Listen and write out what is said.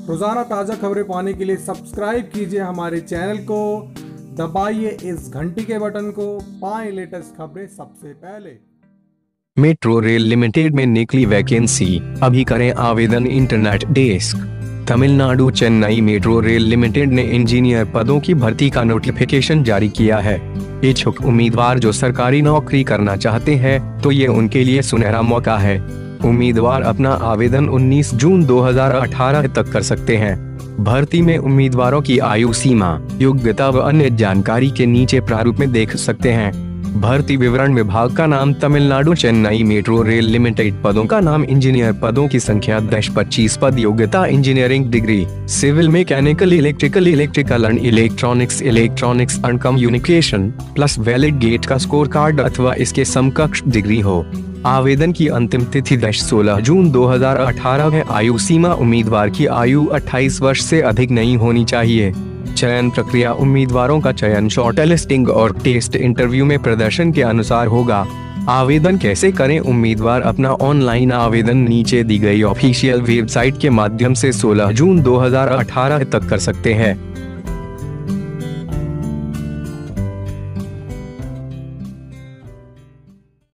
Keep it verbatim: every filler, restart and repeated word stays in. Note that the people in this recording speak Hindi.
रोजाना ताज़ा खबरें पाने के लिए सब्सक्राइब कीजिए हमारे चैनल को, दबाइए इस घंटी के बटन को, पाएं लेटेस्ट खबरें सबसे पहले। मेट्रो रेल लिमिटेड में निकली वैकेंसी, अभी करें आवेदन। Internet desk. Tamil Nadu Chennai metro rail limited ने इंजीनियर पदों की भर्ती का नोटिफिकेशन जारी किया है। इच्छुक उम्मीदवार जो सरकारी नौकरी करना चाहते हैं तो ये उनके लिए सुनहरा मौका है। उम्मीदवार अपना आवेदन उन्नीस जून दो हज़ार अठारह तक कर सकते हैं। भर्ती में उम्मीदवारों की आयु सीमा, योग्यता व अन्य जानकारी के नीचे प्रारूप में देख सकते हैं। भर्ती विवरण विभाग का नाम Tamil Nadu Chennai metro rail limited. पदों का नाम इंजीनियर पदों की संख्या दस पच्चीस पद। योग्यता engineering degree, civil, mechanical, electrical, electrical and electronics, electronics and communication plus valid GATE का स्कोर कार्ड अथवा इसके समकक्ष डिग्री हो। आवेदन की अंतिम तिथि दस सोलह जून दो हज़ार अठारह है। आयु सीमा, उम्मीदवार की आयु अट्ठाईस वर्ष से अधिक नहीं होनी चाहिए। चयन प्रक्रिया, उम्मीदवारों का चयन शॉर्ट लिस्टिंग और टेस्ट इंटरव्यू में प्रदर्शन के अनुसार होगा। आवेदन कैसे करें? उम्मीदवार अपना ऑनलाइन आवेदन नीचे दी गई ऑफिशियल वेबसाइट के माध्यम से सोलह जून दो हज़ार अठारह तक कर सकते हैं।